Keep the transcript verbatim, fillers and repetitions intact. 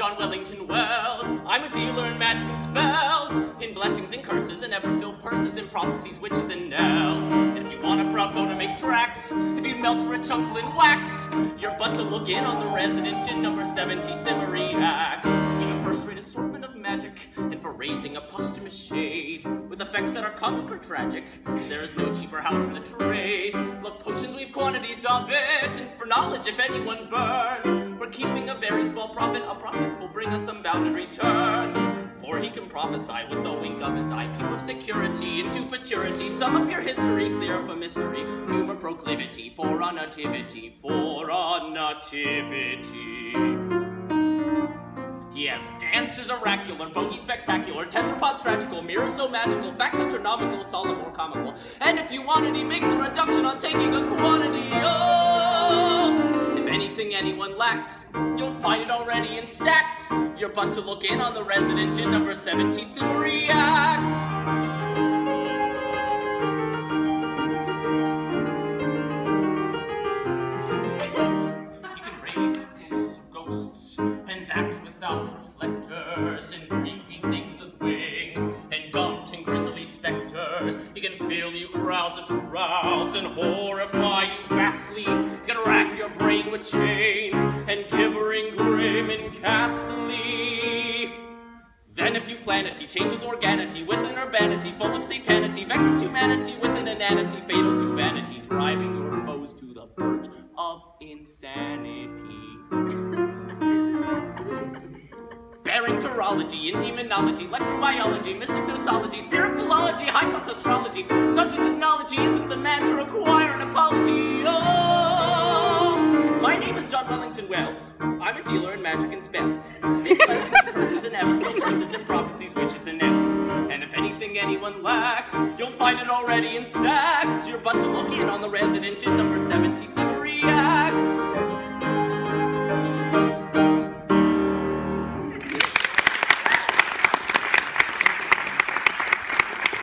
John Wellington Wells. I'm a dealer in magic and spells, in blessings and curses, and ever-filled purses, in prophecies, witches, and knells. And if you want a proud foe to make tracks, if you melt a rich uncle in wax, you're but to look in on the resident gin number seventy Simeriacs. We've a first-rate assortment of magic, and for raising a posthumous shade, with effects that are comic or tragic, there is no cheaper house in the trade. Look, potions, we've quantities of it, and for knowledge, if anyone burns, we're keeping a very small profit. A profit will bring us some bounded returns. For he can prophesy with the wink of his eye, peep of security into futurity, sum up your history, clear up a mystery, humor proclivity, for a nativity, for a nativity. He has answers oracular, bogey spectacular, tetrapods tragical, mirrors so magical, facts astronomical, solemn or comical. And if you want it, he makes a reduction on taking a quantity. Oh! If anything anyone lacks, you'll find it already in stacks. You're but to look in on the resident gin number seventy Simeriacs. Reflectors and creepy things with wings and gaunt and grisly specters. He can fill you crowds of shrouds and horrify you vastly. He can rack your brain with chains and gibbering grim and ghastly. Then if you plan it, he changes organity with an urbanity full of satanity, vexes humanity with an inanity fatal to vanity, driving your foes to the verge of insanity. Bearing terology and demonology, electrobiology, mystic nosology, spirit philology, high-class astrology, such as his knowledge, he isn't the man to require an apology. Oh! My name is John Wellington Wells. I'm a dealer in magic and spells, in blessings and curses and ever-filled purses and prophecies, witches, and nets. And if anything anyone lacks, you'll find it already in stacks. You're but to look in on the resident gin number seventy-seven.